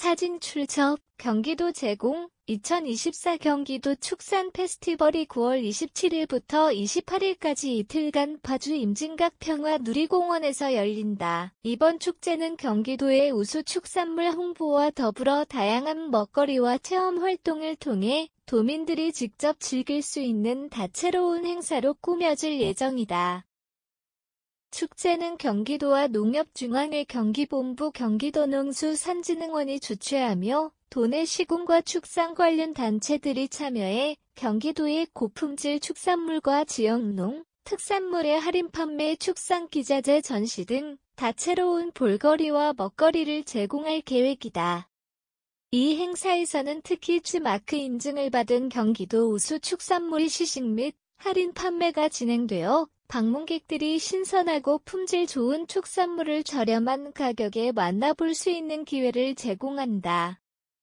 사진 출처 경기도 제공 2024 경기도 축산 페스티벌이 9월 27일부터 28일까지 이틀간 파주 임진각 평화누리공원에서 열린다. 이번 축제는 경기도의 우수 축산물 홍보와 더불어 다양한 먹거리와 체험 활동을 통해 도민들이 직접 즐길 수 있는 다채로운 행사로 꾸며질 예정이다. 축제는 경기도와 농협중앙회 경기본부 경기도농수산진흥원이 주최하며 도내 시군과 축산 관련 단체들이 참여해 경기도의 고품질 축산물과 지역농, 특산물의 할인 판매, 축산기자재 전시 등 다채로운 볼거리와 먹거리를 제공할 계획이다. 이 행사에서는 특히 G마크 인증을 받은 경기도 우수 축산물이 시식 및 할인 판매가 진행되어 방문객들이 신선하고 품질 좋은 축산물을 저렴한 가격에 만나볼 수 있는 기회를 제공한다.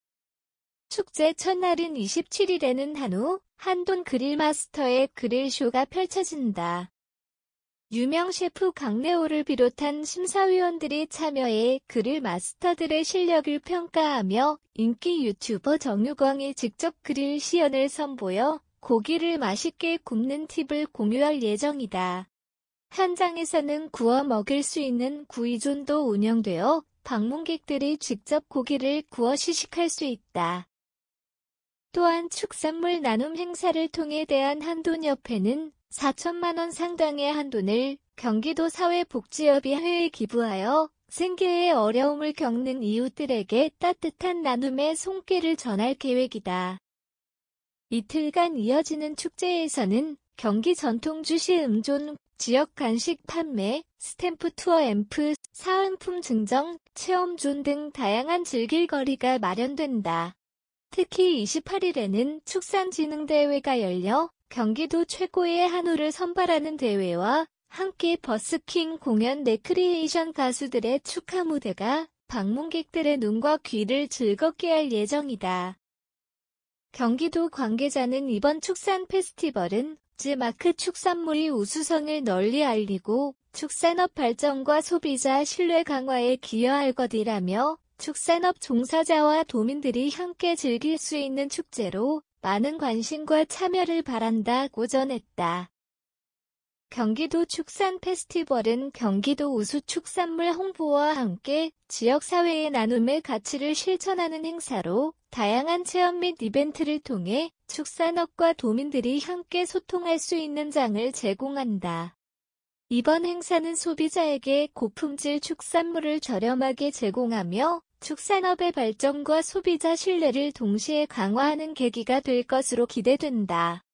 축제 첫날인 27일에는 한우, 한돈 그릴마스터의 그릴쇼가 펼쳐진다. 유명 셰프 강래호를 비롯한 심사위원들이 참여해 그릴마스터들의 실력을 평가하며 인기 유튜버 정유광이 직접 그릴 시연을 선보여 고기를 맛있게 굽는 팁을 공유할 예정이다. 현장에서는 구워 먹을 수 있는 구이존도 운영되어 방문객들이 직접 고기를 구워 시식할 수 있다. 또한 축산물 나눔 행사를 통해 대한한돈협회는 4천만 원 상당의 한돈을 경기도 사회복지협의회에 기부하여 생계에 어려움을 겪는 이웃들에게 따뜻한 나눔의 손길을 전할 계획이다. 이틀간 이어지는 축제에서는 경기 전통주시 음존, 지역 간식 판매, 스탬프 투어 앰프, 사은품 증정, 체험존 등 다양한 즐길거리가 마련된다. 특히 28일에는 축산진흥대회가 열려 경기도 최고의 한우를 선발하는 대회와 함께 버스킹 공연 레크리에이션 가수들의 축하 무대가 방문객들의 눈과 귀를 즐겁게 할 예정이다. 경기도 관계자는 이번 축산 페스티벌은 G마크 축산물이 우수성을 널리 알리고 축산업 발전과 소비자 신뢰 강화에 기여할 것이라며 축산업 종사자와 도민들이 함께 즐길 수 있는 축제로 많은 관심과 참여를 바란다고 전했다. 경기도 축산 페스티벌은 경기도 우수 축산물 홍보와 함께 지역사회의 나눔의 가치를 실천하는 행사로 다양한 체험 및 이벤트를 통해 축산업과 도민들이 함께 소통할 수 있는 장을 제공한다. 이번 행사는 소비자에게 고품질 축산물을 저렴하게 제공하며 축산업의 발전과 소비자 신뢰를 동시에 강화하는 계기가 될 것으로 기대된다.